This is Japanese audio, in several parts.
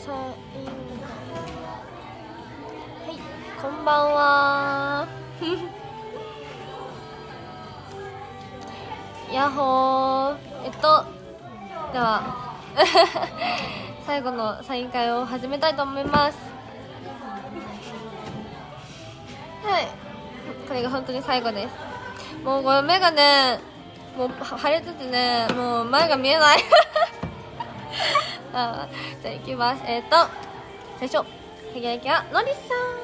サインはい、こんばんはやっほー。では最後のサイン会を始めたいと思いますはい、これが本当に最後です。もうこれ目がね、もう腫れててね、もう前が見えないじゃあ行きます。最初輝きはのりさ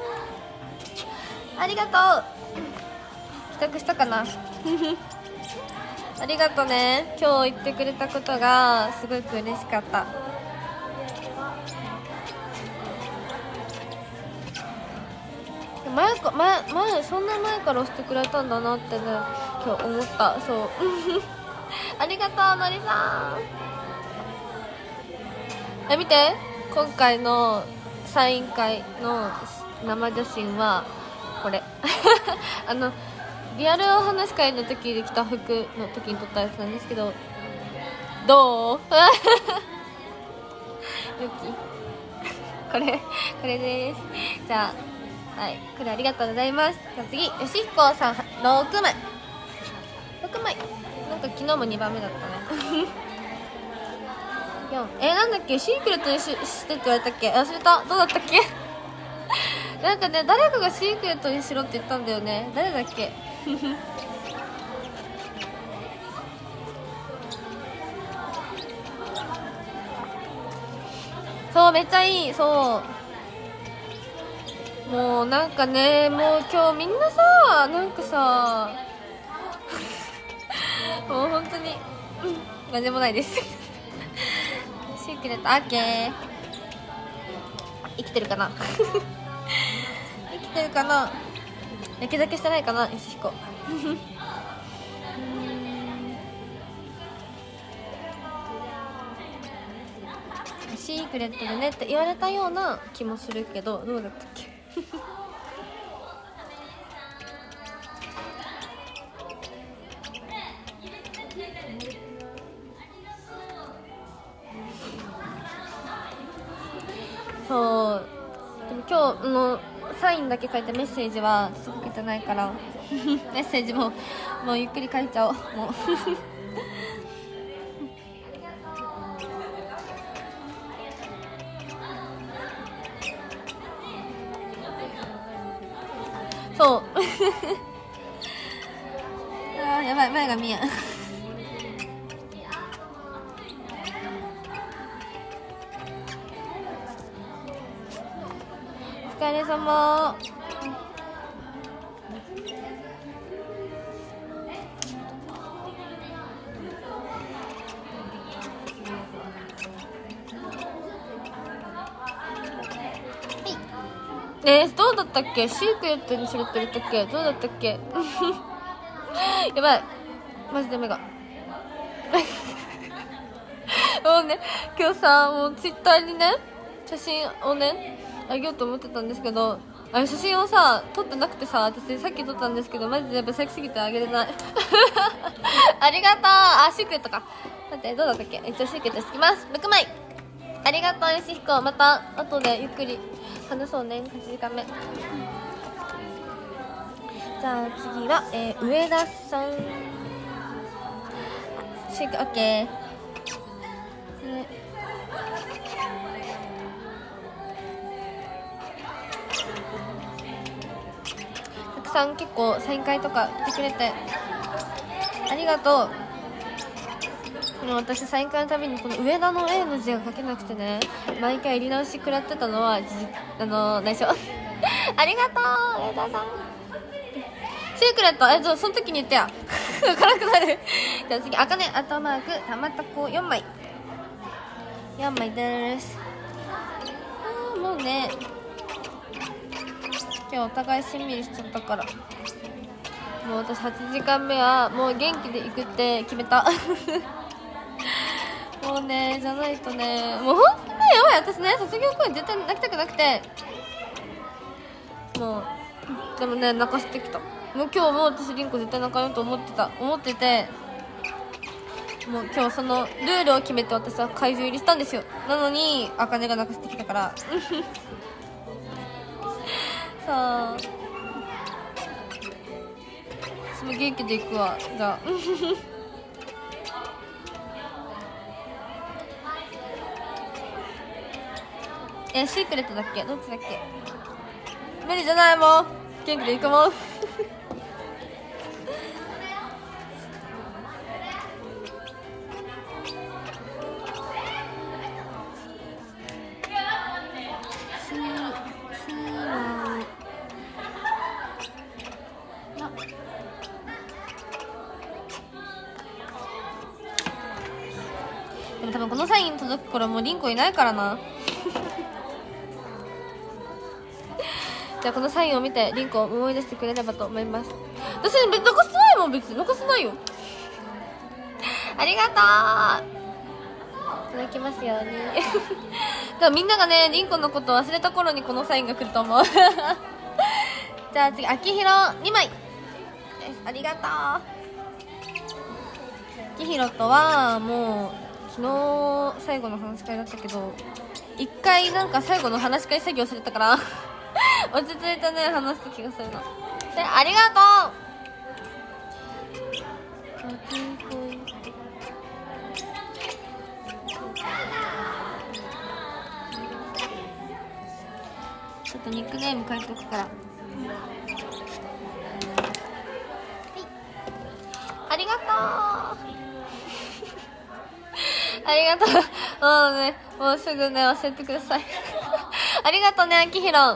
ん、ありがとう。帰宅したかなありがとね。今日言ってくれたことがすごく嬉しかった。前そんな前から押してくれたんだなってね、今日思った。そうありがとうのりさん。見て、今回のサイン会の生写真はこれリアルお話し会の時で着た服の時に撮ったやつなんですけど、どうゆきこれです。じゃあ、はい、これありがとうございます。じゃあ次、よしひこさん6枚。なんか昨日も2番目だったね4、なんだっけ、シークレットにしてって言われたっけ、忘れた。どうだったっけなんかね、誰かがシークレットにしろって言ったんだよね。誰だっけそう、めっちゃいい。そうもうなんかね、もう今日みんなさ、なんかさもう本当に何でもないですシークレット、オッケー。生きてるかな生きてるかな、やけ酒してないかな、よしひこシークレットでねって言われたような気もするけど、どうだったっけそうでも今日のサインだけ書いたメッセージは届けてないからメッセージもうゆっくり書いちゃおう。もうそうあーやばい、前が見えんお疲れ様。どうだったっけ、シークレットにするって言ったっけ、どうだったっけやばい、マジで目がもうね、今日さ、もうツイッターにね、写真をねあげようと思ってたんですけど、あれ写真をさ撮ってなくてさ、私さっき撮ったんですけど、マジでやっぱ最すぎてあげれないありがとう。シークレットか。待って、どうだったっけ。一応シークレットしてきます。6枚ありがとうよしひこ。また後でゆっくり話そうね、8時間目。じゃあ次は、上田さん。シーク、オッケー。たくさん結構サイン会とか来てくれてありがとう。でも私サイン会のたびにこの上田の A の字が書けなくてね、毎回やり直し食らってたのは内緒ありがとう上田さん。シークレット、その時に言ってやわからなくなるじゃあ次、あかね、アットマークたまたこ4枚です。もうね、今日お互いしんみりしちゃったから、もう私8時間目はもう元気で行くって決めたもうね、じゃないとね、もうほんとね、やばい。私ね、卒業公演絶対泣きたくなくて、もうでもね、泣かせてきた。もう今日も私リンコ絶対泣かようと思ってて、 もう今日そのルールを決めて私は会場入りしたんですよ。なのにあかねが泣かせてきたからさあその元気でいくわ。じゃあシークレットだっけ、どっちだっけ。無理じゃないもん、元気でいくもんでも多分このサイン届く頃もうリンコいないからなじゃあこのサインを見てリンコを思い出してくれればと思います。私残してないもん、別に残してないよありがとう、いただきますようにだからみんながねリンコのことを忘れた頃にこのサインが来ると思うじゃあ次、あきひろ2枚です。ありがとう。あきひろとはもう昨日最後の話し会だったけど、一回なんか最後の話し会作業されたから落ち着いてね話した気がするな。で、ありがとう。ちょっとニックネーム書いておくから。はい、ありがとうありがとうもうね、もうすぐね教えてくださいありがとうね、あきひろ。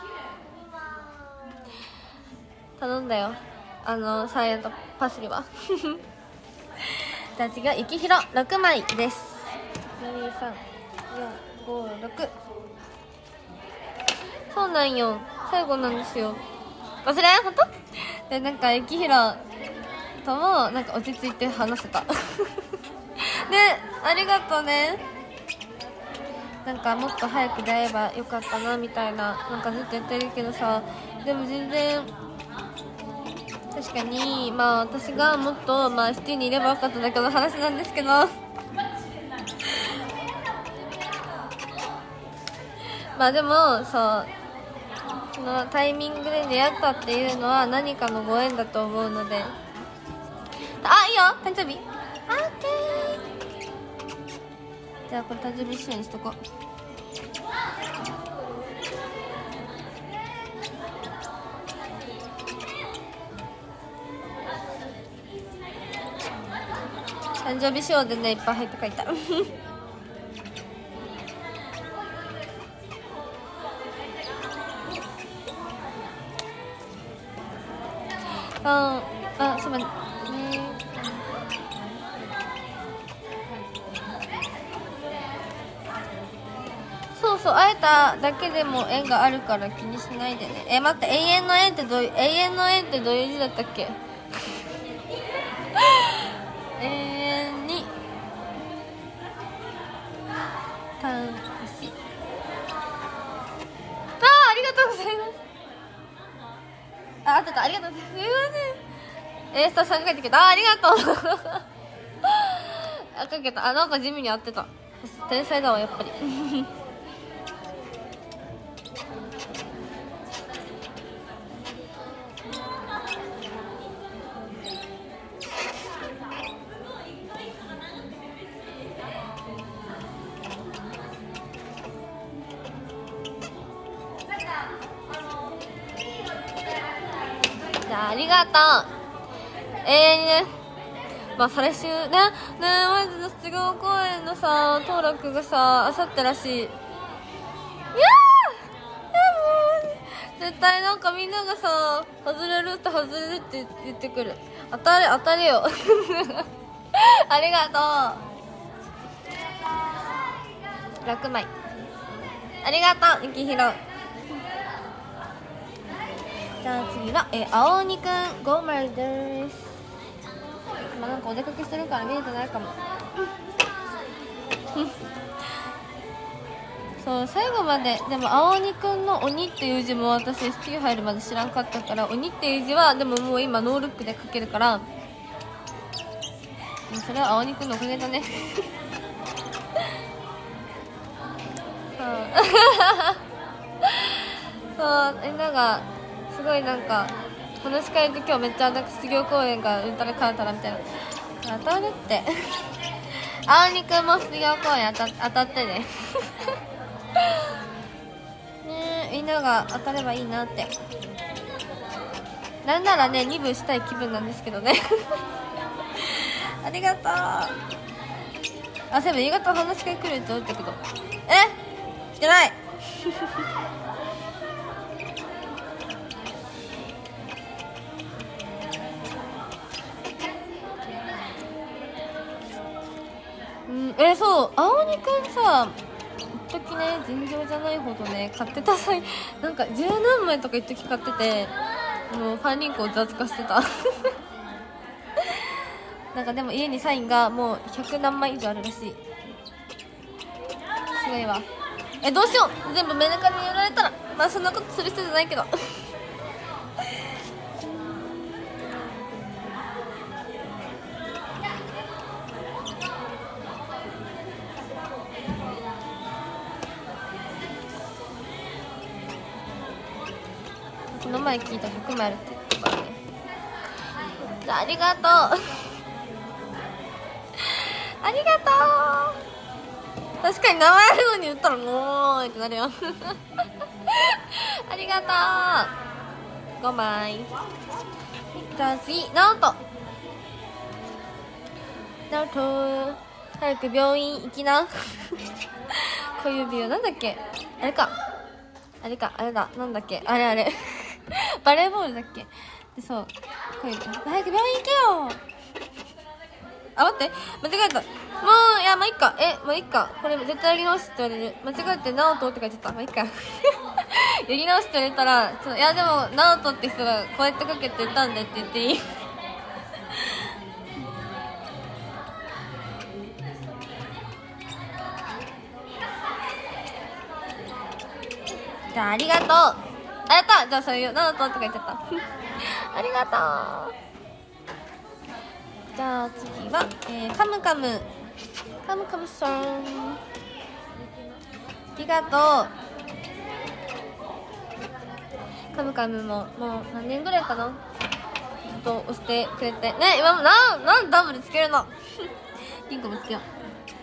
頼んだよ、サーヤとパセリはじゃあ次はゆきひろ6枚です。12345 6、そうなんよ、最後なんですよ。忘れん、ほんとで、なんかゆきひろともなんか落ち着いて話せたで、ありがとうね。なんかもっと早く出会えばよかったなみたいな、なんかずっと言ってるけどさ、でも全然確かにまあ私がもっとSTにいればよかっただけの話なんですけどまあでもそう、そのタイミングで出会ったっていうのは何かのご縁だと思うので、あ、いいよ、誕生日、オッケー。じゃあこれ誕生日一緒にしとこう。誕生日仕様でねいっぱい入って書いたすまんね。そうそう、会えただけでも縁があるから気にしないでね。待って、永遠の縁ってどういう、永遠の縁ってどういう字だったっけ永遠に単石。ありがとうございます。合ってた、ありがとうございます。すいません。スタッフさんが書いてくれた。ありがとう書けた。なんか地味に合ってた。天才だわやっぱりありがとう。永遠にね、再来週ね、マジの卒業公演のさ登録がさあさってらしい。いやもう絶対なんかみんながさ外れるって言ってくる。当たれよありがとう。6枚ありがとう、ゆきひろ。じゃあ次は、青鬼くん5枚です。なんかお出かけしてるから見えてないかもそう、最後まででも青鬼くんの鬼っていう字も私 ST 入るまで知らんかったから、鬼っていう字はでももう今ノールックで書けるからそれは青肉のおかげだねそうみんながすごいなんか話し会で今日めっちゃ失業公演がうんたらかんたらみたいな当たるって青肉も失業公演当たってねねみんなが当たればいいなって。なんならね2部したい気分なんですけどねありがとう。あ、そういえば夕方話し会来るって言ったけど来てないそう青肉さ一時ね尋常じゃないほどね買ってた際なんか十何枚とか一時買っててもうファンリンクを雑化してたなんかでも家にサインがもう100何枚以上あるらしい。すごいわ。どうしよう、全部メダカにやられたら。まあそんなことする人じゃないけどこの前聞いた100枚あるって言ってたからね。ありがとうありがとう。確かに名前あるのに言ったらもうってなるよありがとう。5枚。じゃあ次ナオト早く病院行きな小指をなんだっけ、あれだなんだっけ、あれバレーボールだっけで、そう小指早く病院行けよあ、待って間違えた。もういや、まあいっか。まあいっか。これ絶対やり直しって言われる。間違えてナオトって書いてた。まあいっかやり直しって言われたらいやでもナオトって人がこうやって書けって言ったんだって言っていいじゃあありがとう。やったじゃあそういうナオトって書いてあったありがとう。じゃあ次は、カムカムさんありがとう。カムカムももう何年ぐらいかな、ずっと押してくれてね。今もなんダブルつけるのリンクもつけよう。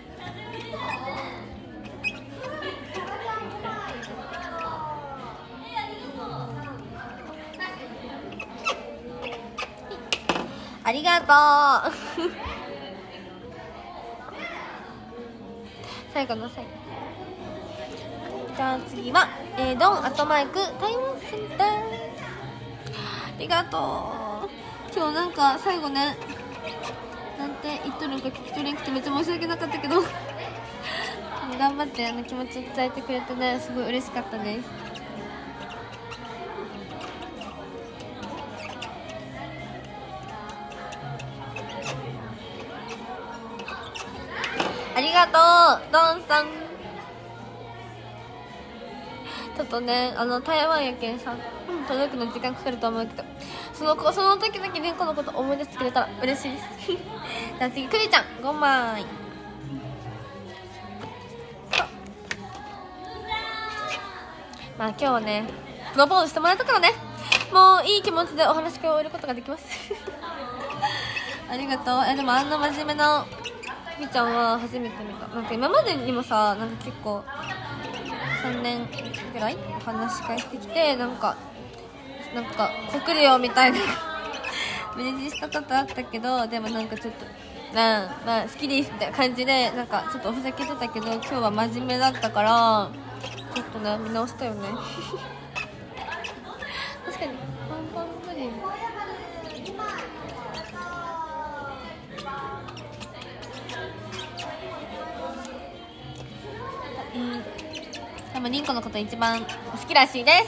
ありがとう最後の最後。じゃあ次は、ドンアットマイク台湾センター。ありがとう。今日なんか最後ねなんて言っとるんか聞き取れんくてめっちゃ申し訳なかったけど頑張って気持ちを伝えてくれてね、すごい嬉しかったです。ありがとうドンさん。ちょっとね台湾やけんさ、届くの時間かかると思うけどその時々リンコのこと思い出してくれたら嬉しいですじゃあ次クリちゃん5枚。まあ今日はねプロポーズしてもらったからね、もういい気持ちでお話し会を終えることができますありがとう。でもあんな真面目なみーちゃんは初めて見た。なんか今までにもさ、なんか結構3年ぐらいお話し会してきて、なんか告るよみたいなメッセージしたことあったけど、でもなんかちょっとまあ好きですって感じでなんかちょっとおふざけてたけど、今日は真面目だったからちょっとね見直したよね確かにパンパンプリン多分リンコのこと一番好きらしいです。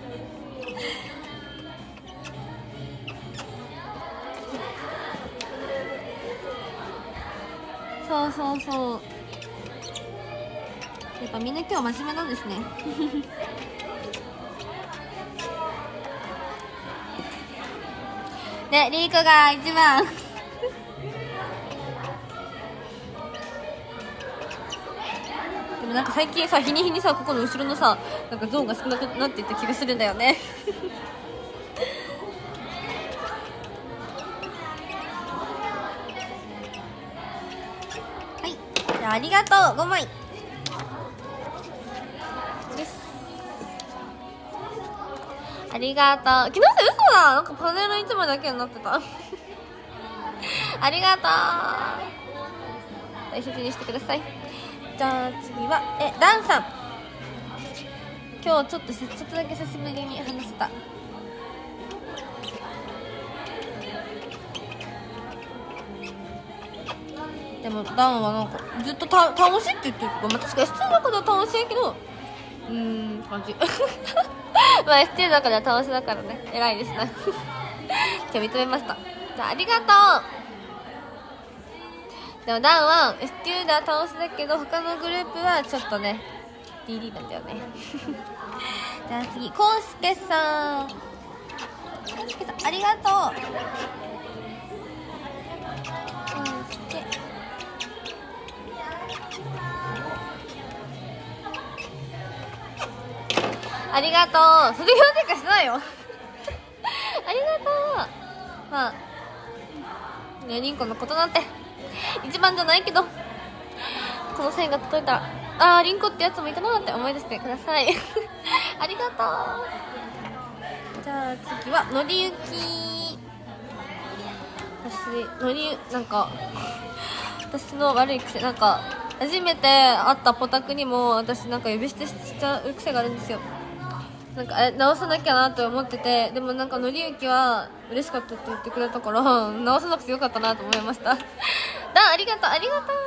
そうやっぱみんな今日真面目なんですねね、リーコが一番なんか最近さ、日に日にさ、ここの後ろのさ、なんかゾーンが少なくなっていった気がするんだよねはい、じゃあありがとう、5枚です。ありがとう。気のせい嘘だ、なんかパネル1枚だけになってたありがとう、大切にしてください。じゃあ次はダンさん、今日ちょっとだけ久しぶりに話せた。でもダンはなんかずっと楽しいって言ってるから、まあ、確かに ST の中では楽しいけど感じまあ ST の中では楽しいだからね、偉いですね今日認めました。じゃあありがとう。でもダンは ST では楽しいだけど、他のグループはちょっとね DD なんだよねじゃあ次、コウスケさん、ありがとう。コウスケ、ありがとう。卒業生かしてないよありがとう。まあね、リンコのことなんて一番じゃないけど、この線が届いたら、リンコってやつもいたなって思い出してくださいありがとう。じゃあ次はのりゆき。なんか私の悪い癖、なんか初めて会ったポタクにも私なんか呼び捨てしちゃう癖があるんですよ。なんか直さなきゃなと思ってて、でもなんかのりゆきは嬉しかったって言ってくれたから直さなくてよかったなと思いましたありがとう、ありがとう。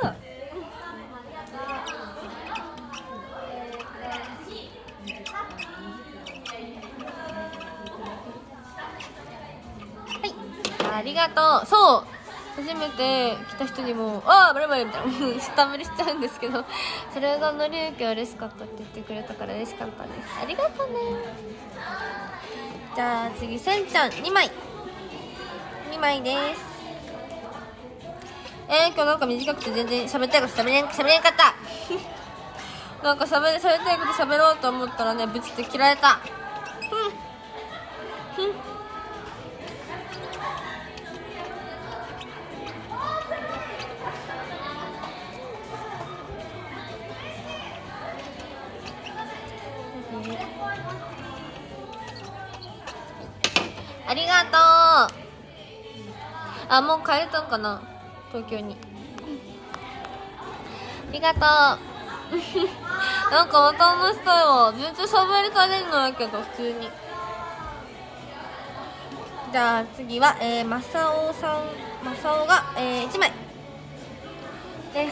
はい、ありがとう。そう、初めて来た人にもバレバレみたいな下振りしちゃうんですけど、それがのりゆきは嬉しかったって言ってくれたから嬉しかったです。ありがとうね。じゃあ次、せんちゃん2枚です。今日なんか短くて全然喋りたいこと喋れんかったなんか喋りたいこと喋ろうと思ったらね、ぶちって切られた。ありがとう。もう帰れたんかな、東京に。ありがとうなんかまた話したいわ。全然喋り足りんのやけど普通に。じゃあ次はマサオが1枚です。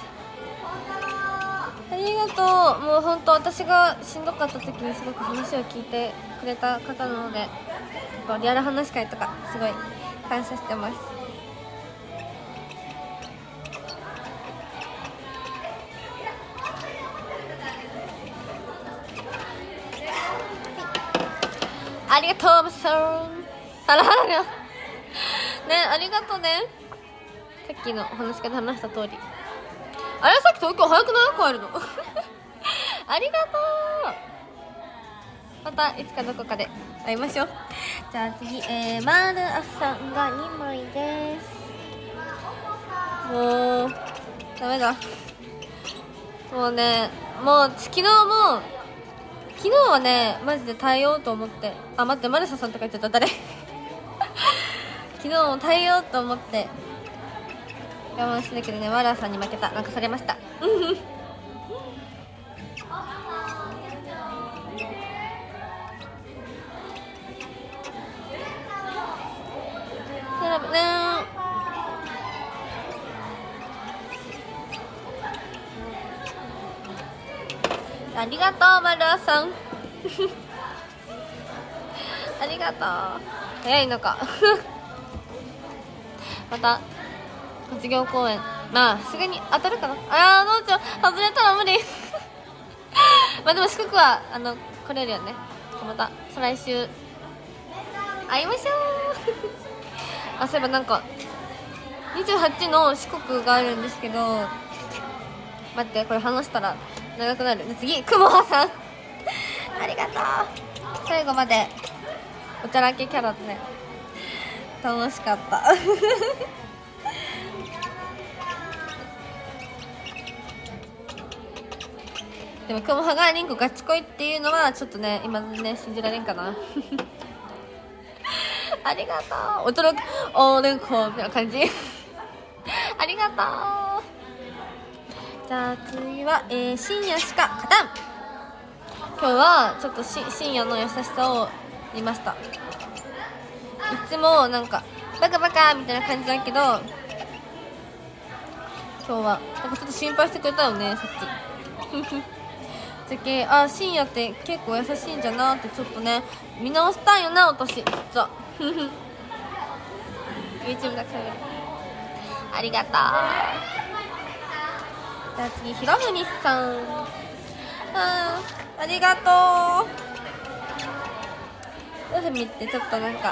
ありがとう。もう本当私がしんどかった時にすごく話を聞いてくれた方なので、リアル話し会とかすごい感謝してます。ありがとうマサオ。ね、ありがとうね。さっきのお話から話した通り、あれさっき東京早くない帰るのありがとう。またいつかどこかで会いましょう。じゃあ次、マールアさんが2枚です。もうダメだ。もうね、もう昨日はねマジで耐えようと思って、待って、マルサさんとか言っちゃった。誰昨日も耐えようと思って我慢してたけどね、マルサさんに負けた。なんかされましたありがとうマルアさんありがとう。早いのかまた卒業公演、すぐに当たるかな。どうしよう、外れたら無理まあでも四国は来れるよね。また再来週会いましょうそういえばなんか28の四国があるんですけど、待って、これ話したら長くなる。次くもはさんありがとう。最後までおちゃらけキャラでね、楽しかったでもくもはがリンコガチ恋っていうのはちょっとね、今ね信じられんかなありがとう。驚くおリンコみたいな感じありがとう。じゃあ次は、深夜しか勝たん。今日はちょっと深夜の優しさを見ました。いつもなんかバカバカみたいな感じだけど、今日はなんかちょっと心配してくれたよね、さっきじゃけ深夜って結構優しいんじゃなってちょっとね見直したいよな私実はYouTube だけ喋る。ありがとう。じゃあ次ひろふみさん、ありがとう。ひろふみってちょっとなんか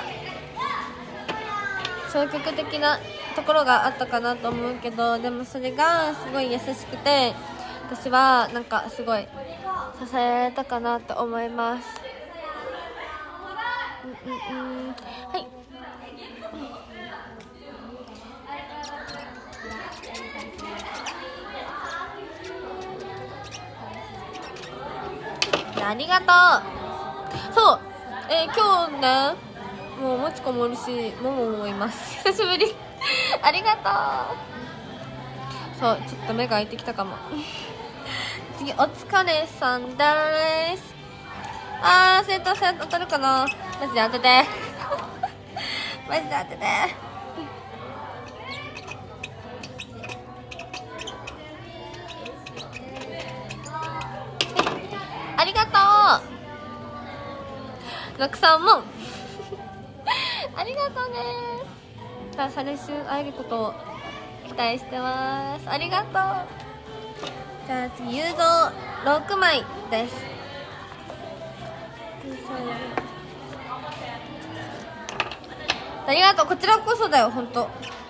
消極的なところがあったかなと思うけど、でもそれがすごい優しくて、私はなんかすごい支えられたかなと思います。はい。ありがとう。そう、今日ねもうもちこもいるしもももいます久しぶりありがとう。そうちょっと目が開いてきたかも次お疲れさんです。センター戦当たるかな。マジで当ててマジで当ててありがとう。6さんもありがとうね。さあ再来週会えることを期待してます。ありがとう。じゃあ次ゆうぞう6枚です。ありがとう。こちらこそだよほんと。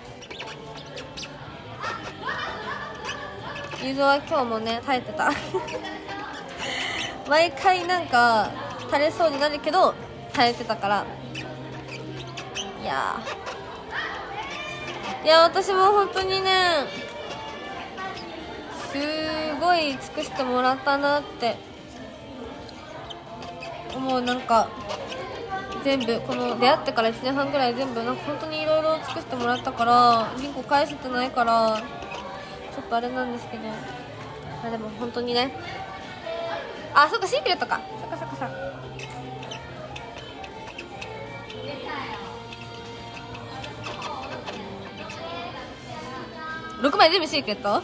ゆうぞうは今日もね耐えてた毎回なんか垂れそうになるけど耐えてたから、いや私も本当にねすごい尽くしてもらったなって思う。なんか全部この出会ってから1年半ぐらい全部なんか本当にいろいろ尽くしてもらったから、銀行返せてないからちょっとあれなんですけど、でも本当にね、そっかシークレットか、そっか6枚全部シークレット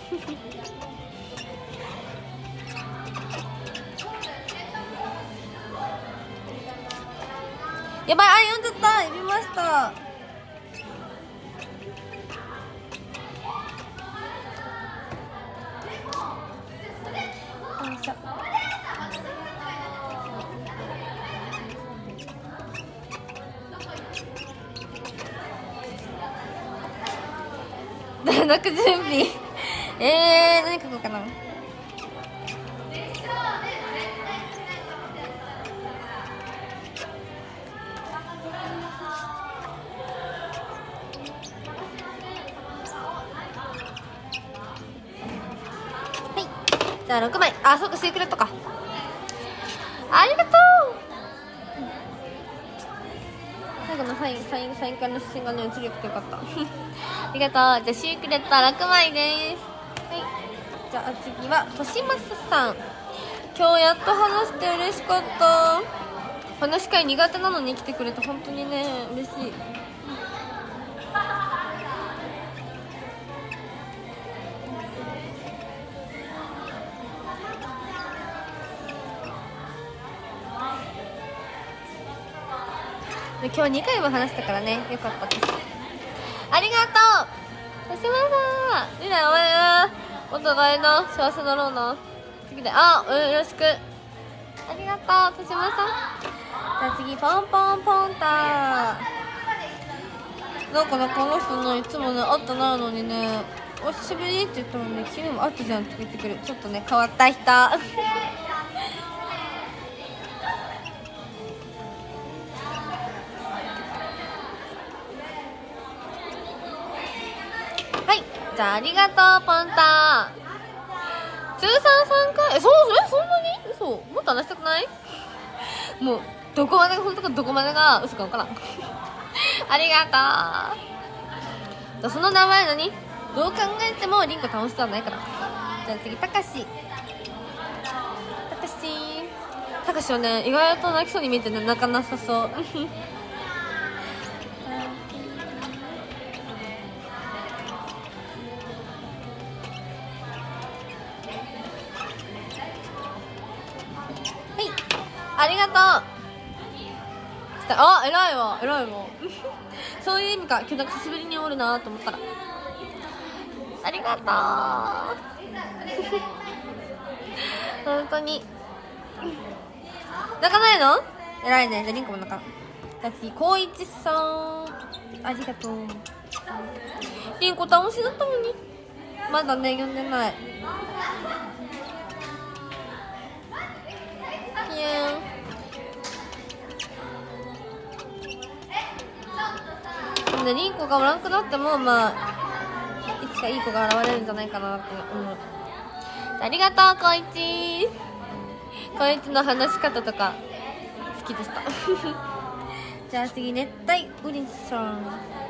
やばい、読んじゃった、読みました。よいしょ泣く準備何書こうかな。じゃあ6枚。そうかシークレットか。ありがとう。最後のサイン会の写真がね写りよくてよかったありがとう。じゃあシークレット6枚です。はい、じゃあ次はとしますさん。今日やっと話して嬉しかった。話し会苦手なのに来てくれて本当にね嬉しい。で今日2回も話したからねよかったです。ありがとうとしまさん。いいね、お前なお互いな幸せだろうな。次でよろしく。ありがとうとしまさん。じゃあ次ポンポンポンター。なんかねこの人ねいつもね会ってないのにねお久しぶりって言ったらね、昨日も会ったじゃんって言ってくる。ちょっとね変わった人はい、じゃあありがとうポンタ。通算3回、そんなに嘘、もっと話したくない？もうどこまでが本当かどこまでが嘘か分からんありがとう。その名前何？どう考えてもリンコ楽しそうはないから。じゃあ次、たかしはね、意外と泣きそうに見えてね、泣かなさそうありがとう。あ、偉いわそういう意味か。今日なんか久しぶりにおるなと思ったらありがとう本当に泣かないの？偉いね。じゃあリンコも泣かん。じゃあ次、こういちさんありがとう。リンコ楽しいだったのにまだね読んでない。リンコがおらんくなっても、まあいつかいい子が現れるんじゃないかなって思う。ありがとう、こいちの話し方とか好きでしたじゃあ次、熱帯ウリさん。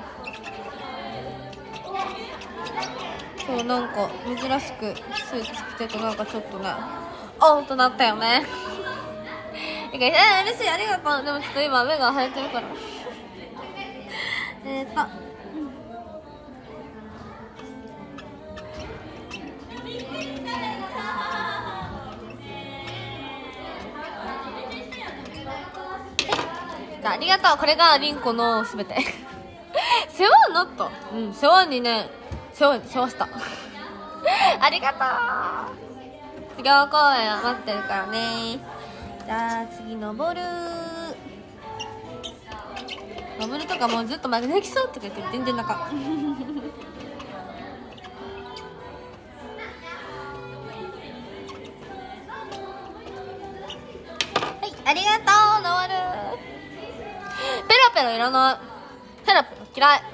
そう、なんか珍しくスーツ着てて、なんかちょっとねおーとなったよね嬉しい、ありがとう。でもちょっと今目が腫れてるからありがとう。これがリンコのすべて世話になった。世話したありがとう。次の公演は待ってるからね。じゃあ次、登るとかもうずっと泣きそうとか言って全然泣かんはい、ありがとう。登るペロペロいらない。ペロペロ嫌い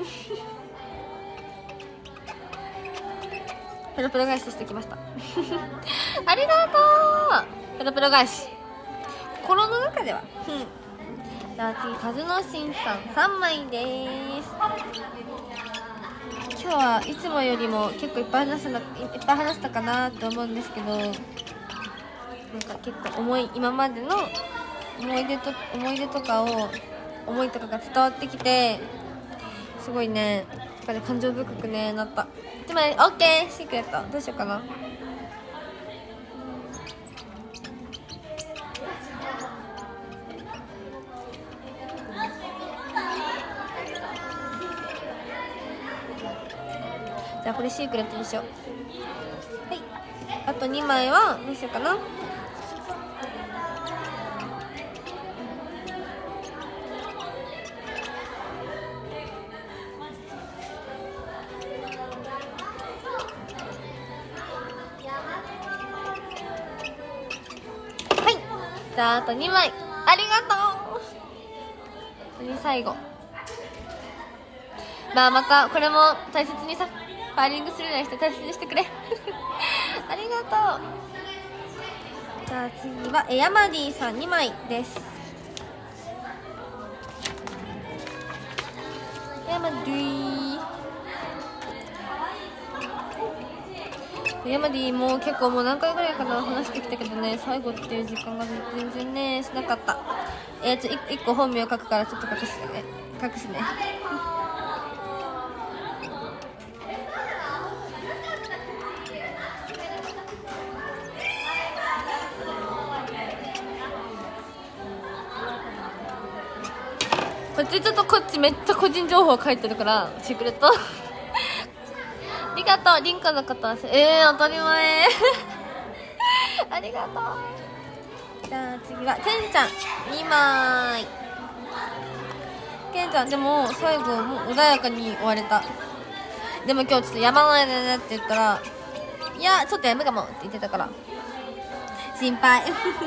ペロペロ返ししてきましたありがとう。ペロペロ返し心の中ではじゃあ次、カズノシンさん3枚です。今日はいつもよりも結構いっぱい話したかなと思うんですけど、なんか結構今までの思い出とかが伝わってきて、すごいね感情深くねなった。1枚 OK。 シークレットどうしようかな。じゃあこれシークレットにしよう。はい、あと2枚はどうしようかな。じゃああと2枚ありがとう。最後、またこれも大切にさ、パーリングするようにして大切にしてくれありがとう。じゃあ次はヤマディさん2枚です。ヤマディも結構もう何回ぐらいかな話してきたけどね、最後っていう時間が全然ねしなかった。1個本名書くからちょっと隠すねこっちちょっとこっちめっちゃ個人情報書いてるからシークレットありがとう。リンコのことは当たり前ありがとう。じゃあ次はケンちゃん2枚。ケンちゃんでも最後もう穏やかに終われた。 でも今日ちょっと山の上でねって言ったら、いやちょっとやむかもって言ってたから心配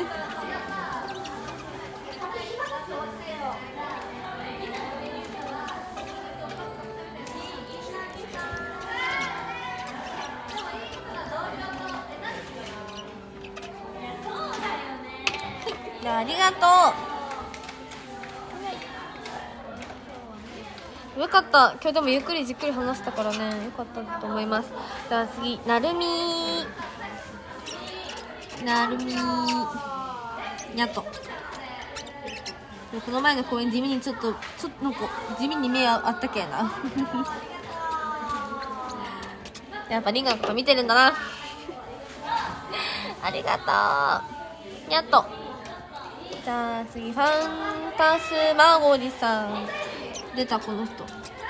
ありがとう。よかった、今日でもゆっくりじっくり話したからね、よかったと思います。じゃあ次、なるみやっとこの前の公演地味にちょっとなんか地味に目あったけなやっぱリンガのこと見てるんだなありがとう。やっと。じゃあ次、ファンタスマゴリさん出た。この人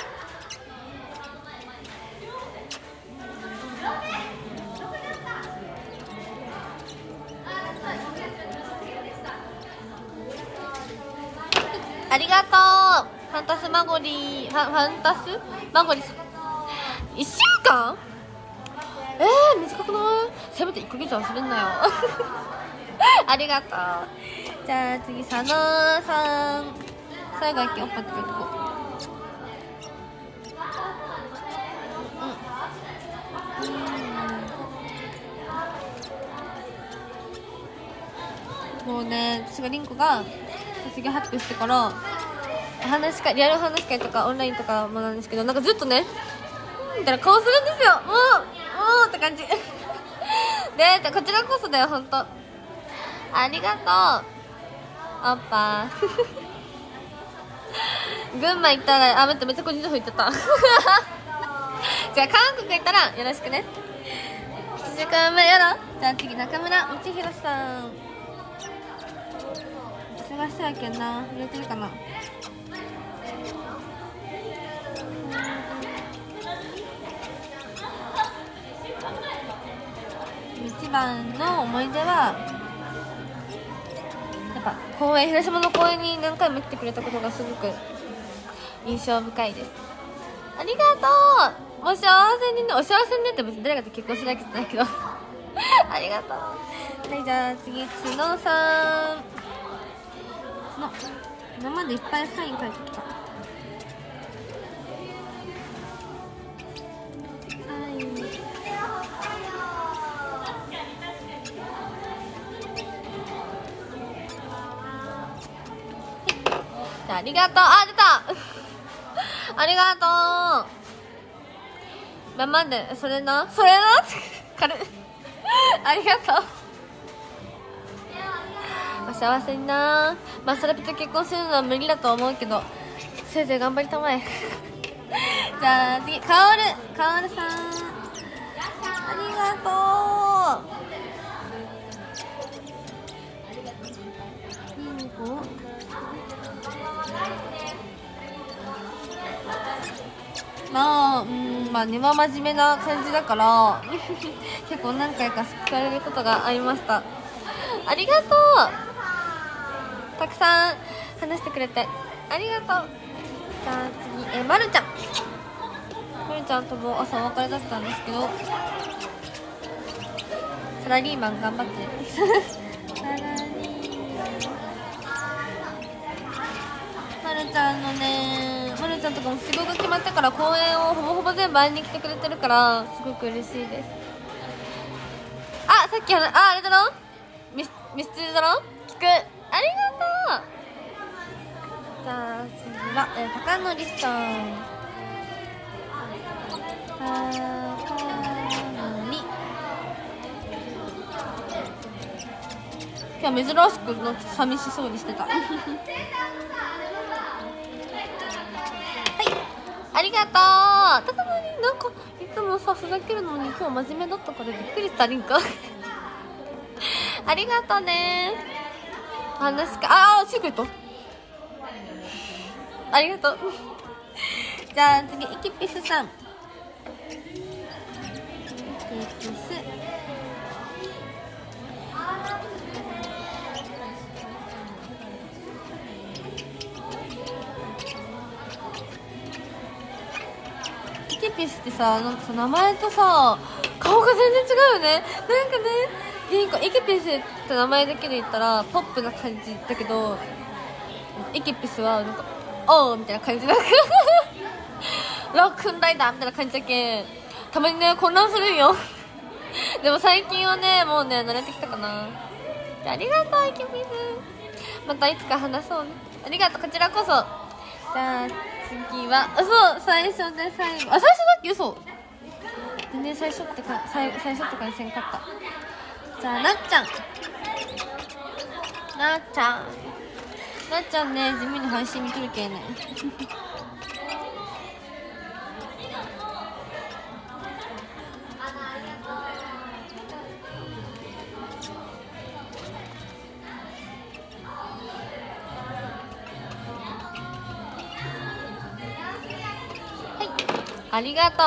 ありがとう。ファンタスマゴリさん1週間短くない？せめて1ヶ月忘れんなよありがとう。じゃあ次、佐野さん、最後だけおっぱってくれとこう。もうね、私がリンコが卒業発表してからリアル話し会とかオンラインとかもなんですけど、なんかずっとねみたいな顔するんですよ。もうって感じで、こちらこそだよ、ほんとありがとうおっぱ群馬行ったら、待って、めっちゃ個人情報言っちゃったじゃあ韓国行ったらよろしくね。1時間目やろ。じゃあ次、中村道弘さん、忙しそうやけんな、売れてるかな。一番の思い出はやっぱ広島の公園に何回も来てくれたことがすごく印象深いです。ありがとう。お幸せにねって別に誰かと結婚しなきゃいけないけどありがとう。はい、じゃあ次、角さん。今までいっぱいサイン書いてきた。ありがとう。出たありがとう。今までそれな軽いありがとう。お幸せにな。それと結婚するのは無理だと思うけど、せいぜい頑張りたまえじゃあ次、かおるさん、ありがとう。根は真面目な感じだから結構何回か聞かれることがありました。ありがとう。たくさん話してくれてありがとう。じゃあ次、まるちゃんとも朝お別れだったんですけど、サラリーマン頑張ってまるちゃんとかも仕事が決まってから公演をほぼほぼ全部会いに来てくれてるからすごく嬉しいです。さっきあれだろ、ミスチルだろ、聞く。ありがとう。じゃあ次は、高典さん、今日珍しく寂しそうにしてたありがとう。高典、なんかいつもさふざけるのに今日真面目だったからびっくりした。リンカありがとうね。シークレットありがとうじゃあ次、イキピスさん。イキピピスってさ、なんかさ名前とさ顔が全然違うよね。なんかね、イキピスって名前だけで言ったらポップな感じだけど、イキピスはなんかおーみたいな感じだロックンライダーみたいな感じだけたまにね混乱するんよでも最近はねもうね慣れてきたかな。ありがとうイキピス、またいつか話そうね。ありがとう、こちらこそ。じゃあ次はそう最初で最後、最初だっけ。嘘、全然最初ってか最初とかにせんかった。じゃあなっちゃんね、地味に配信見てるけねありがとう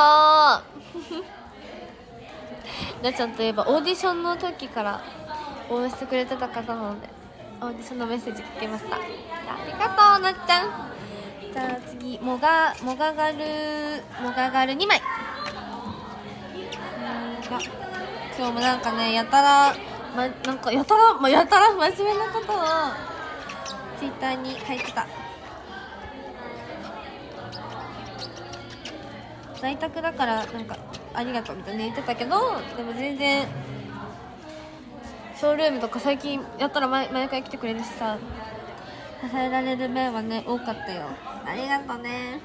なっちゃんといえばオーディションの時から応援してくれてた方なので、オーディションのメッセージ聞けました。ありがとうなっちゃん。じゃあ次、もががる2枚。今日もなんかねやたら真面目なことをツイッターに書いてた。在宅だからなんかありがとうみたいな言ってたけど、でも全然ショールームとか最近やったら毎回来てくれるしさ、支えられる面はね多かったよ。ありがとうね。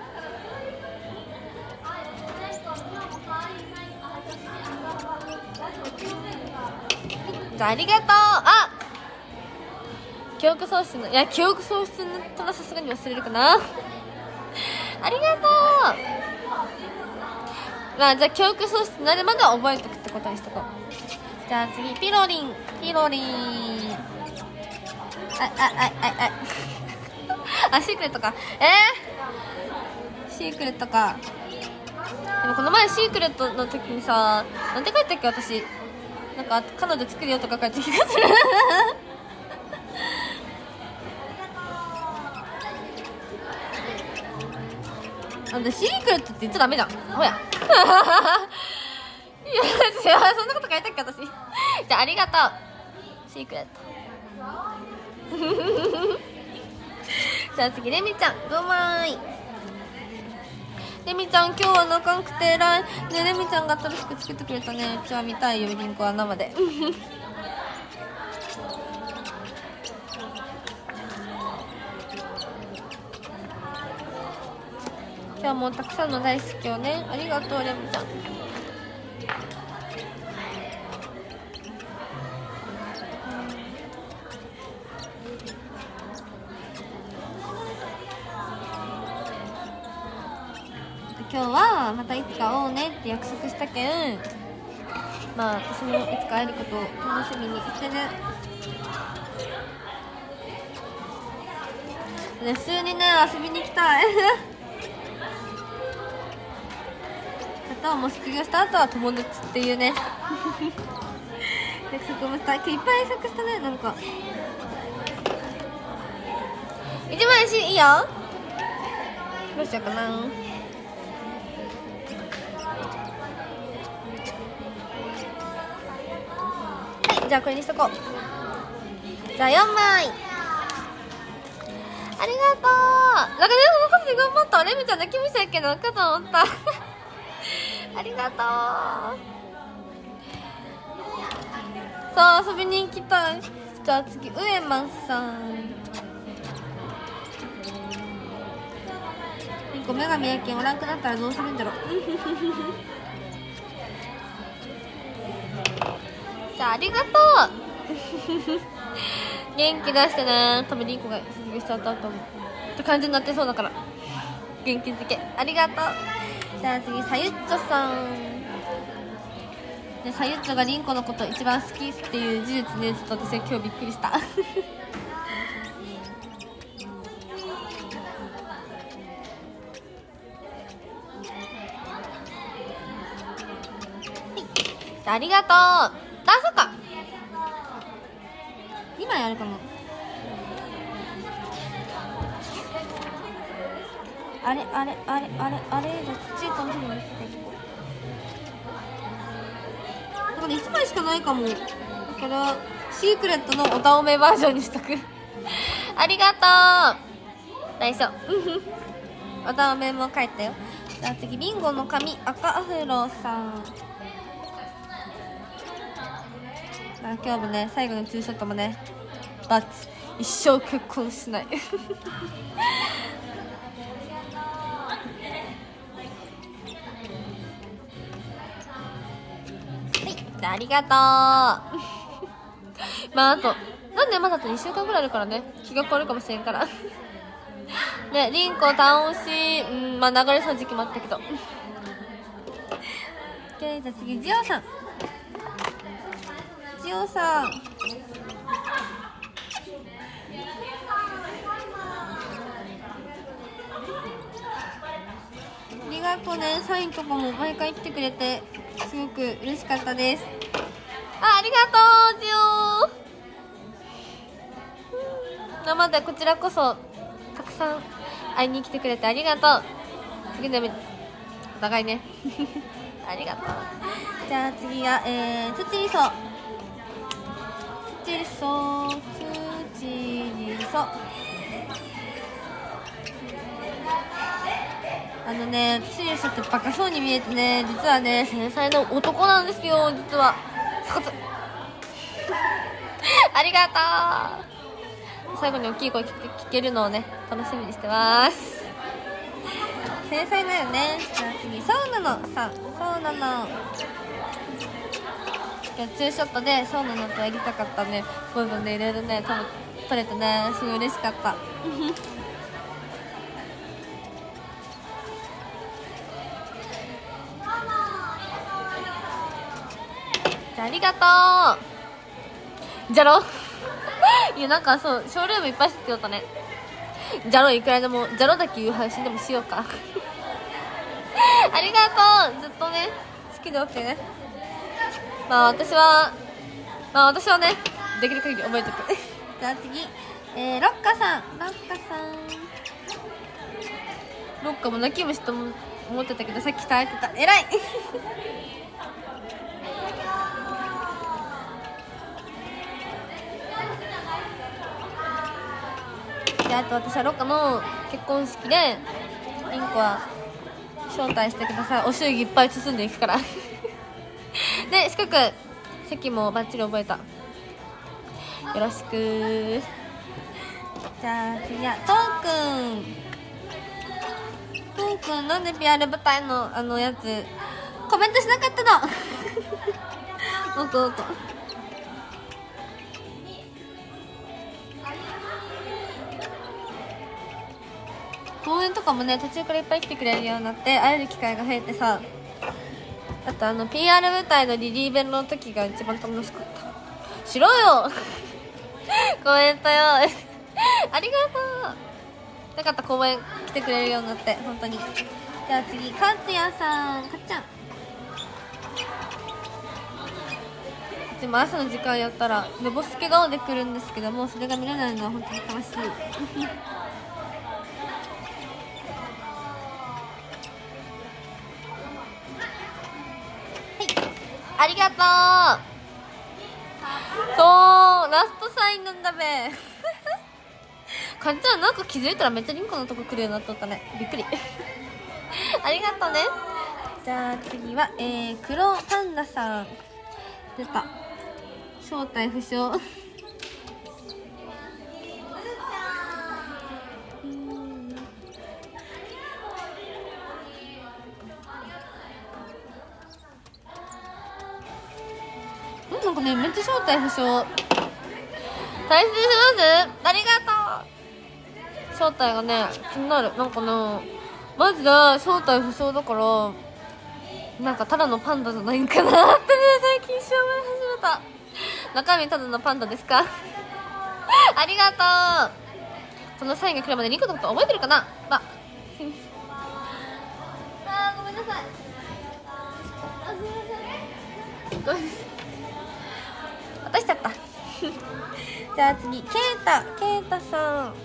ありがとう。あ、記憶喪失の、いや記憶喪失とはさすがに忘れるかなありがとう。まあじゃあ記憶喪失になるまでは覚えておくってことにしとこう。じゃあ次、ピロリンあ、シークレットか。シークレットか。でもこの前シークレットの時にさ、なんて書いたっけ私。なんか彼女作るよとか書いて気がするなんでシークレットって言っちゃダメじゃん。ほやいやそんなこと書いたっけ私。じゃあありがとうシークレットじゃあ次、レミちゃん5枚。レミちゃん今日は泣かんくて偉いね。レミちゃんが新しく作ってくれたね。今日は見たいよ、リンクは生で今日もたくさんの大好きをね、ありがとうレミちゃん。今日はまたいつか会おうねって約束したけん、まあ私もいつか会えることを楽しみにしてるね。普通にね遊びに行きたい片も卒業した後は友達っていうね約束もした。今日いっぱい約束したね。なんか1枚いいよ。どうしようかな。じゃあこれにしとこう。じゃあ4枚ありがとう。なんかねその数で頑張った。レミちゃん泣き虫やけどかと思ったありがとう。さあ遊びに行きたい。じゃあ次、上間さん。1個女神やけんおらんくなったらどうするんだろうじゃあありがとう元気出してね。多分リンコが卒業しちゃったと思うって感じになってそうだから元気づけありがとう。じゃあ次、さゆっちょさんで、さゆっちょがリンコのこと一番好きっていう事実ね、ちょっと私は今日びっくりしたありがとう。あ、そっか2枚あるかも。あれどっちかもしれないですね。 ね1枚しかないかも。だからシークレットのおたおめバージョンにしとくありがとう。内緒おたおめも書いたよ。じゃあ次、ビンゴの髪赤アフロさん。今日もね、最後のツーショットもね、バツ、一生結婚しないありがとうまああとなんでまだあと2週間ぐらいあるからね、気が変わるかもしれんからね、リンコ倒し、まあ流れそう時期もあったけどじゃあ次、ジオさん。ジオさん、ありがとうね。サインとかも毎回来てくれてすごく嬉しかったです。ありがとう、ジオ。生でこちらこそたくさん会いに来てくれてありがとう。次のお互いねありがとう。じゃあ次がツチリソ。ツチリソ、ツチリソ。ツチリソってバカそうに見えてね、実はね繊細な男なんですよ、実は。ありがとう。最後に大きい声聞けるのをね楽しみにしてます。繊細だよね。じゃあ次、そうなのさん。そうなの、ツーショットでそうなのとやりたかったね。そういうのね、いろいろね撮れてね、すごい嬉しかったじゃありがとう。じゃろいや、なんかそう、ショールームいっぱいしてって言おうとね。じゃろいくらでも、じゃろだけいう配信でもしようかありがとう。ずっとね好きでおってね。まあ私はね、できる限り覚えておくじゃあ次、ロッカさん。ロッカも泣き虫と思ってたけど、さっき耐えてた。偉いで、あと私はロッカの結婚式でリンコは招待してください。お祝儀いっぱい包んでいくからで、四角席もバッチリ覚えた。よろしく。じゃあ次はトーくんなんで PR 舞台のやつコメントしなかったのおっとおっと。公演とかもね途中からいっぱい来てくれるようになって会える機会が増えてさ、あとPR 舞台のリリーベンの時が一番楽しかった。しろよコメントよありがとう。よかった、公演来てくれるようになって本当に。じゃあ次、かつやさん。かっちゃん、いつも朝の時間やったらのぼすけ顔で来るんですけども、それが見れないのは本当に悲しいありがとう。そう、ラストサインなんだべかんちゃん、なんか気づいたらめっちゃリンコのとこ来るようになっとったね。びっくりありがとうね。じゃあ次は黒パンダさん。出た、正体不詳なんかね、めっちゃ正体不詳。大切にします。ありがとう。正体がね気になる。なんかな、マジで正体不詳だから、なんかただのパンダじゃないんかなってね、最近一生思い始めた。中身ただのパンダですかありがとう。このサインが来るまでリンクのこと覚えてるかな。あー、ごめんなさい。あ、すいません落としちゃったじゃあ次、ケイタさん。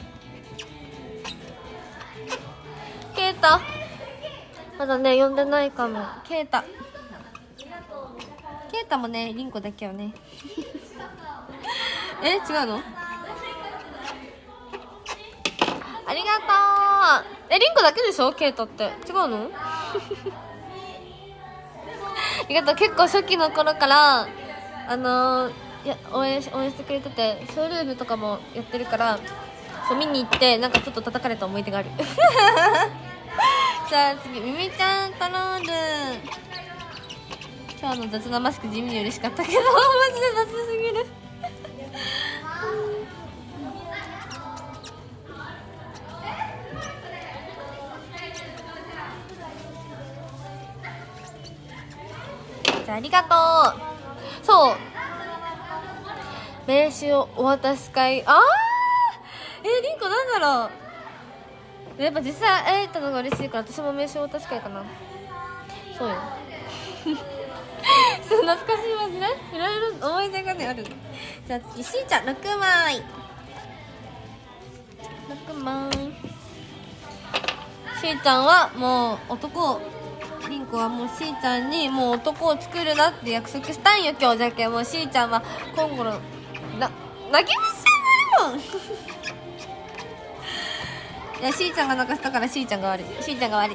ケイタまだね呼んでないかも。ケイタケイタもね、リンコだけよね。違うの？ありがとう。リンコだけでしょケイタって。違うの？ありがとう。結構初期の頃からいや応援してくれてて、ショールームとかもやってるからそう見に行って、なんかちょっと叩かれた思い出がある。じゃあ次、みみちゃんトロール。今日の雑なマスク地味に嬉しかったけどマジで雑すぎる。じゃあありがとう。そう、名刺をお渡し会。リンコなんだろう。やっぱ実際会えたのが嬉しいから、私も名刺お渡し会かな。そうよ。そう、懐かしいマジね。いろいろ思い出がねある。じゃあ次、しーちゃん6枚。しーちゃんはもう男、リンコはもうしーちゃんにもう男を作るなって約束したんよ今日。じゃけもうしーちゃんは今後の泣き虫じゃないもん。いや、しーちゃんが泣かせたからしーちゃんが悪い。しーちゃんが悪い。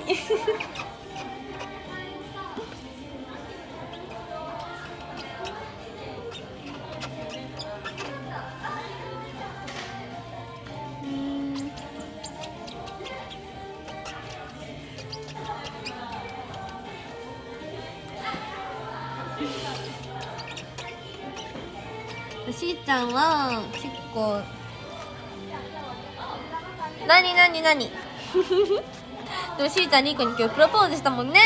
しーちゃんは結構何でもしーちゃんリンコに今日プロポーズしたもんね。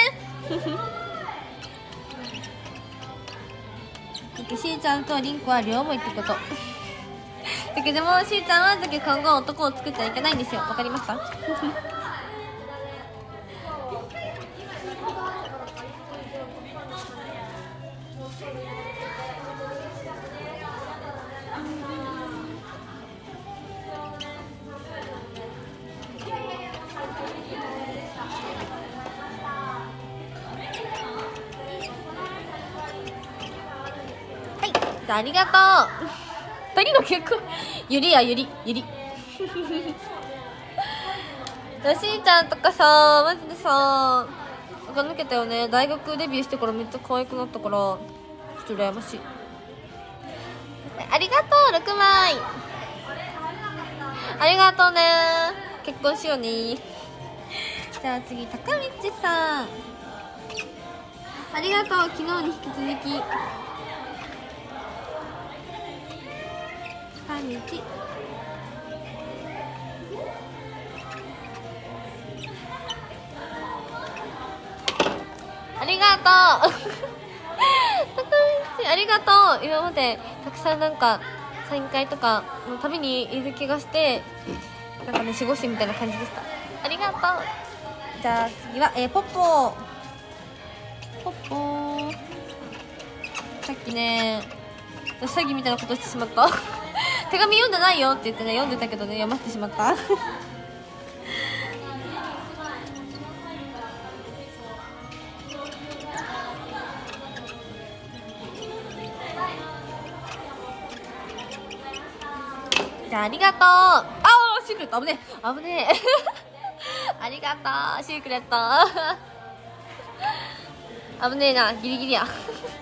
しーちゃんとリンコは両思いってこと。だけどもしーちゃんはだけ今後男を作っちゃいけないんですよ。わかりました？ありがとう。2人の結婚ゆりしーちゃんとかさ、マジでさ垢抜けたよね。大学デビューしてからめっちゃ可愛くなったからちょっと羨ましい。ありがとう。6枚ありがとうね。結婚しようね。じゃあ次、高道さんありがとう。昨日に引き続き高道ありがとう。高道ありがとう。今までたくさんなんかサイン会とかのたびにいる気がして、なんかね守護神みたいな感じでした。ありがとう。じゃあ次は、ポッポー。さっきね詐欺みたいなことしてしまった。手紙読んでないよって言ってね、読んでたけどね、読ませてしまった。じゃあありがとう。シークレット危ねえありがとうシークレット。危ねえな、ギリギリや。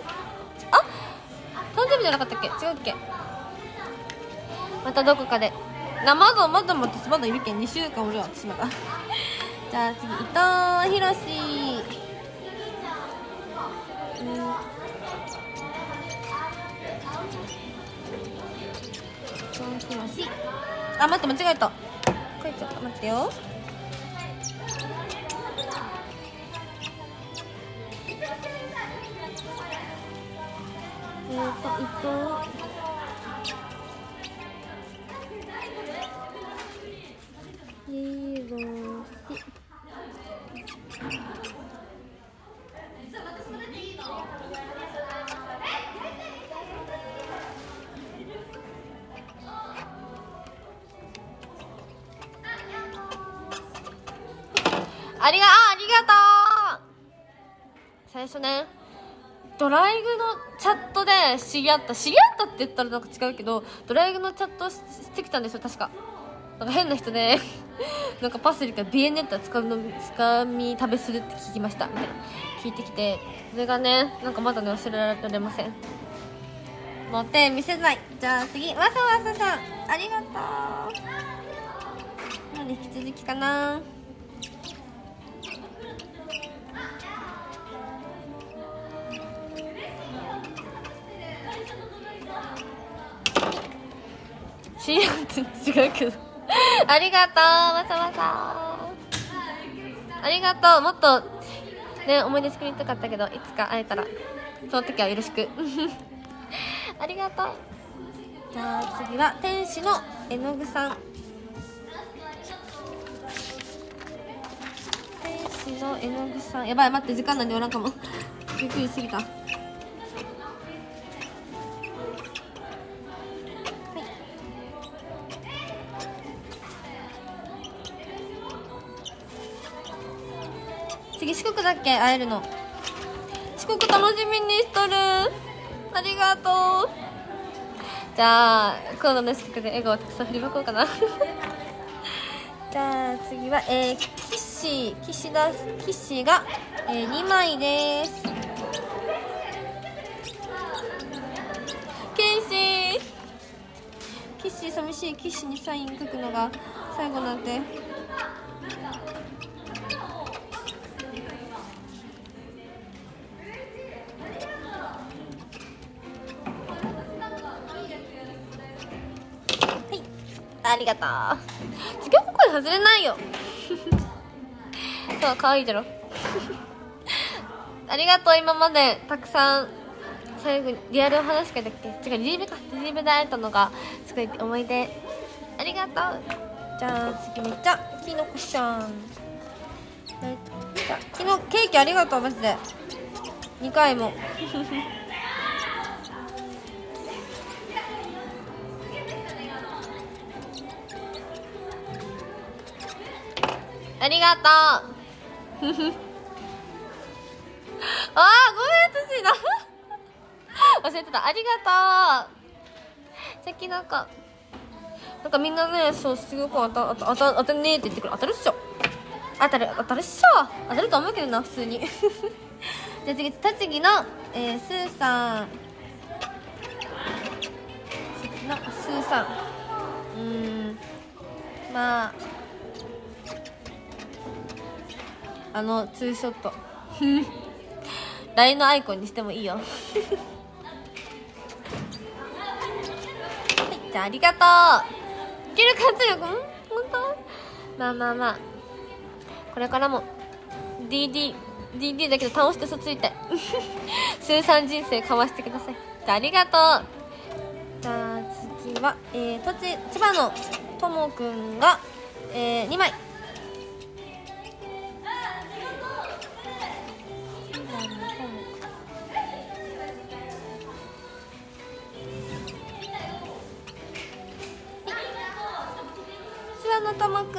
誕生日じゃなかったっけ？違うっけ？またどこかで。まだ私まだいるけん2週間おるわ私まだ。じゃあ次、伊藤ひろし。待って、間違えた。書いちゃった。待ってよ。ありがとう。最初ねドライブのチャットで知り合ったって言ったらなんか違うけど、ドライブのチャットしてきたんですよ確か。なんか変な人でなんかパセリからビエネッタつかみ食べするって聞きましたみたいな聞いてきて、それがねなんかまだね忘れられません。もう手見せない。じゃあ次、わさわささんありがとう。何引き続きかな。違うけどありがとうわさわさありがとう。もっとね思い出作りたかったけど、いつか会えたらその時はよろしくありがとう。じゃあ次は天使の絵の具さん。天使の絵の具さん、やばい待って時間なんでおらんかもゆっくりすぎた。次四国だっけ会えるの。四国楽しみにしとる。ありがとう。じゃあ今度の四国で笑顔をたくさん振りまこうかなじゃあ次はキッシーが、2枚です。キッシー寂しい。キッシーにサイン書くのが最後なんて。ありがとう。次はここで外れないよそう可愛いだろありがとう。今までたくさん最後にリアルお話会だっけ、違うリリベで会えたのがすごい思い出。ありがとう。じゃあ次めっちゃきのこちゃん、昨日ケーキありがとうマジで2回もありがとうあーごめん私だ忘れてた。ありがとう。さっきなんかみんなね、そうすごく当たるねって言ってくる。当たるっしょ。当たるっしょ。当たると思うけどな普通にじゃあ次栃木の、スーさん。まあツーショットLINE のアイコンにしてもいいよはい、じゃあありがとう。いける活力本当。まあこれからも DD だけど倒して嘘ついてスーさん人生かわしてください。じゃあありがとう。じゃあ次は、千葉のともくんが、2枚。千葉のともくん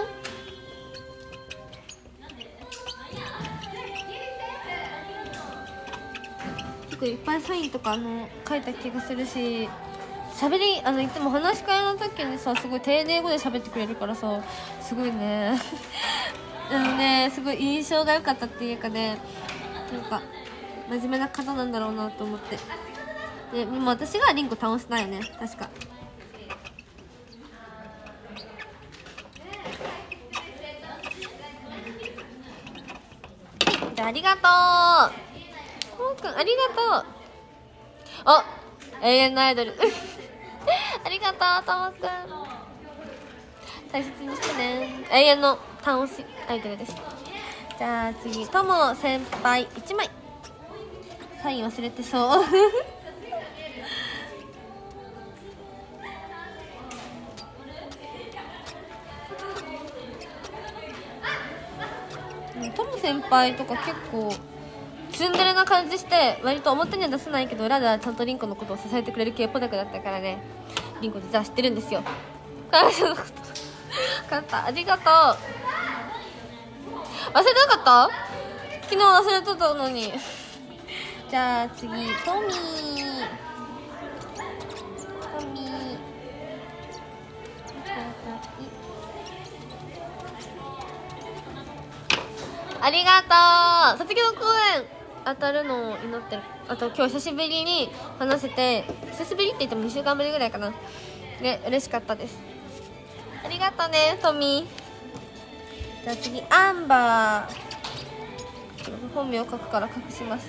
結構いっぱいサインとか書いた気がするし、喋りいつも話し会の時にさすごい丁寧語で喋ってくれるからさすごいねすごい印象が良かったっていうかね、なんか真面目な方なんだろうなと思って。でも私がリンコ倒したよね確か。じゃあありがとう。こうくんありがとう。あ、永遠のアイドルありがとうともくん。大切にしてね。永遠の楽しいアイドルです。じゃあ次とも先輩1枚。サイン忘れてそうトム先輩とか結構ツンデレな感じして割と表には出せないけど裏ではちゃんとリンコのことを支えてくれる系ポダクだったからね、リンコ実は知ってるんですよ彼女のこと分かった。ありがとう。忘れてなかった？昨日忘れてたのにじゃあ次トミー。ありがとう。卒業公演当たるのを祈ってる。あと今日久しぶりに話せて、久しぶりって言っても2週間ぶりぐらいかなね、嬉しかったです。ありがとうねトミー。じゃあ次アンバー。本名を書くから隠します。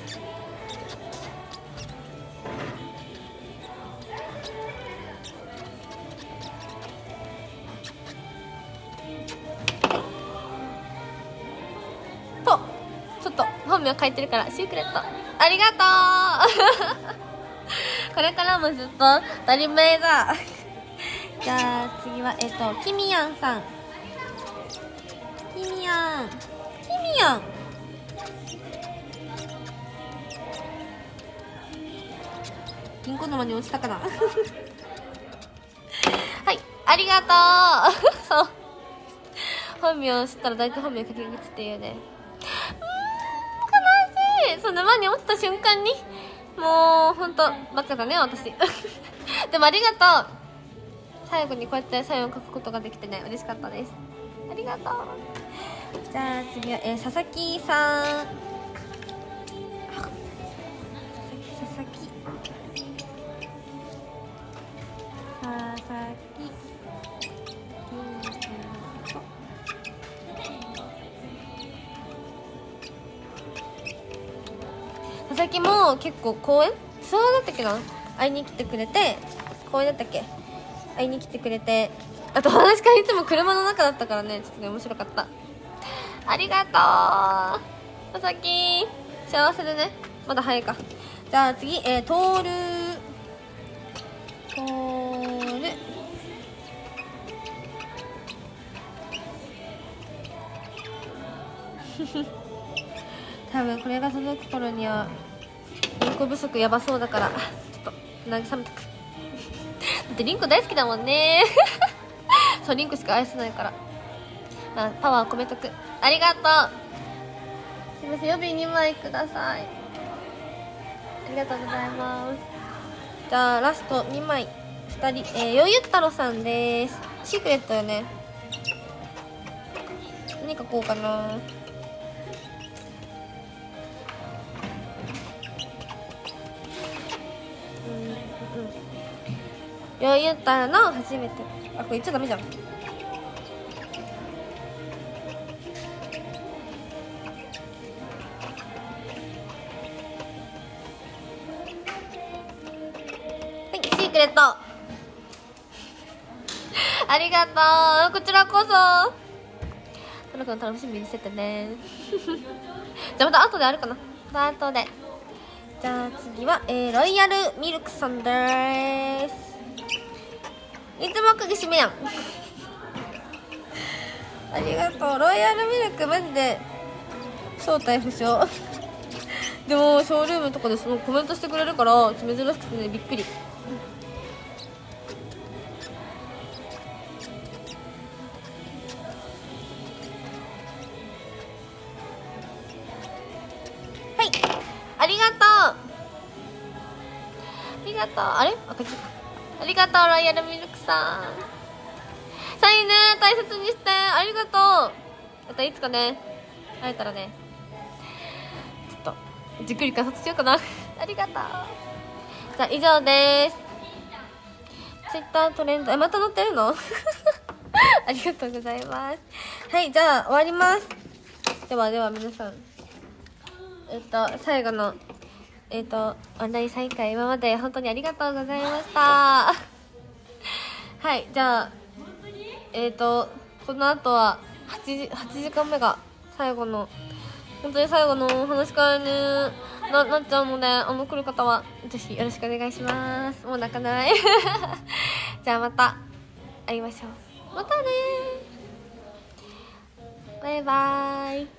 とちょっと本名書いてるからシークレットありがとうこれからもずっと当たり前だじゃあ次はキミヤンさん。キミヤン銀行の間に落ちたかなはいありがとうそう本名を知ったら大体本名書き口っていうね。悲しい。その沼に落ちた瞬間にもうほんとバカだね私でもありがとう。最後にこうやってサインを書くことができてね嬉しかったです。ありがとう。じゃあ次は、佐々木さん。佐々木も結構公園そうだったっけな、会いに来てくれて、公園だったっけ、会いに来てくれて、あと話し会いつも車の中だったからね、ちょっとね面白かった。ありがとう佐々木、幸せでね。まだ早いか。じゃあ次トール多分これが届く頃にはリンコ不足やばそうだから、ちょっと慰めとくだってリンコ大好きだもんねそうリンコしか愛せないから、まあ、パワー込めとく。ありがとう。すいません、予備2枚ください。ありがとうございます。じゃあラスト2枚2人、よゆったろさんです。シークレットよね。何書こうかな。よゆったろの初めて。あ、これ言っちゃダメじゃん。シークレットありがとう。こちらこそトラ君楽しみにしててねじゃあまた後であるかな。また後で。じゃあ次は、ロイヤルミルクさんです。いつも鍵閉めやんありがとう。ロイヤルミルクマジで正体不詳でもショールームとかでそのコメントしてくれるから珍しくてね、びっくり。はい、ありがとう。ありがとう。あれ、あ、こっちか。ありがとうロイヤルミルクさん。サインね、大切にして。ありがとう。またいつかね会えたらね、ちょっとじっくり観察しようかなありがとう。じゃあ以上です。ツイッタートレンドまた載ってるのありがとうございます。はい、じゃあ終わります。では皆さん、最後のオンライン再開、今まで本当にありがとうございましたはい、じゃあこの後は8時間目が最後の、本当に最後のお話し会になっちゃうので、来る方はぜひよろしくお願いします。もう泣かないじゃあまた会いましょう。またね、バイバーイ。